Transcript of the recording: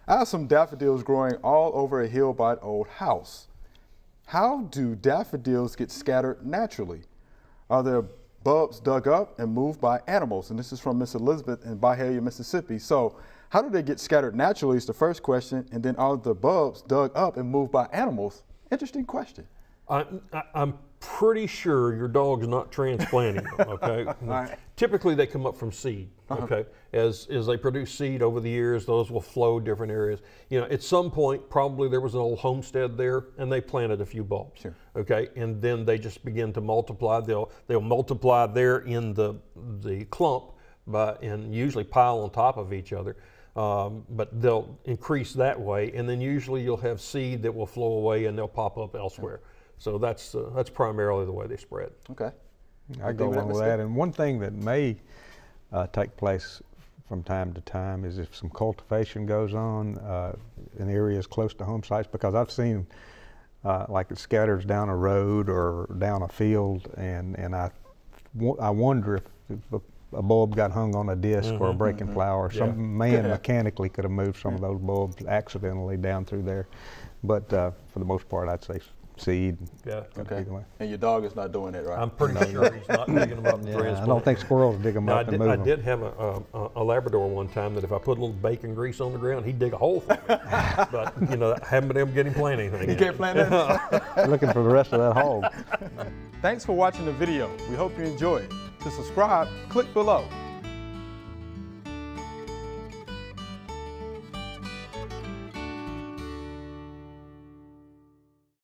I have some daffodils growing all over a hill by an old house. How do daffodils get scattered naturally? Are there bulbs dug up and moved by animals? And this is from Miss Elizabeth in Byhalia, Mississippi. So how do they get scattered naturally is the first question, and then are the bulbs dug up and moved by animals? Interesting question. I'm pretty sure your dog's not transplanting them, okay? Right. Typically they come up from seed, okay? As they produce seed over the years, those will flow different areas. You know, at some point, probably there was an old homestead there and they planted a few bulbs, sure. Okay? And then they just begin to multiply. They'll multiply there in the clump and usually pile on top of each other. But they'll increase that way, and then usually you'll have seed that will flow away and they'll pop up elsewhere. So that's primarily the way they spread. Okay. I go along with that. And one thing that may take place from time to time is if some cultivation goes on in areas close to home sites, because I've seen like it scatters down a road or down a field, and I wonder if a bulb got hung on a disc or a breaking plow, or some man mechanically could have moved some of those bulbs accidentally down through there. But for the most part, I'd say seed. Yeah. Okay. Either way. And your dog is not doing that, right? I'm pretty sure he's not digging them up and transplanting. I don't think squirrels dig them up and move them. I did have a Labrador one time that if I put a little bacon grease on the ground, he'd dig a hole for me. But you know, I haven't been able to get him plant anything. You can't plant that? Looking for the rest of that hog. Thanks for watching the video. We hope you enjoyed. To subscribe, click below.